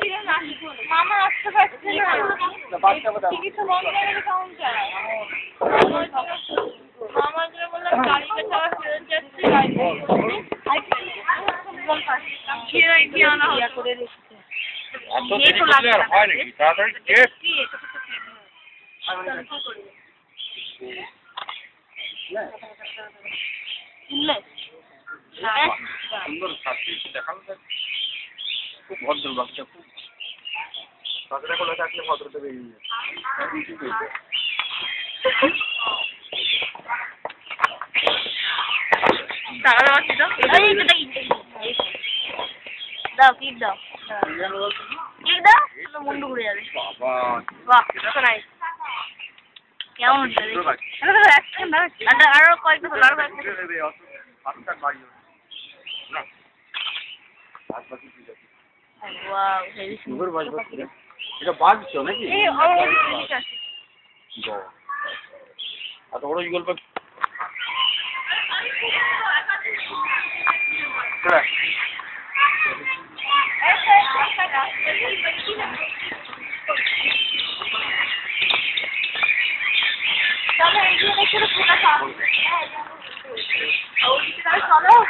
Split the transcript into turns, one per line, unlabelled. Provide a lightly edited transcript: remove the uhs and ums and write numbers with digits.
মামা আসতে পারছে না। টিকিট বন্ধ করে কাউন্টার। মামার জন্য বললাম গাড়িটা চাওয়া ফেরত যাচ্ছে কি আনা করে রেখেছে।
হয় নাকি তাড়াতাড়ি কেক সুন্দর ছাত্রী দেখানো খুব ভদ্র বাচ্চা খুব বাচ্চাটা কোলে থাকলে ভদ্রতা বেরিয়ে যায়
টাকা দেওয়া ছিল দাও কি দাও কি দাও মুন্ডু ঘুরে যাবে বাহ নাই কেমন আরো কয়েকটা
এটা বাজছো নাকি এত বড় ইগল পাখি
চলো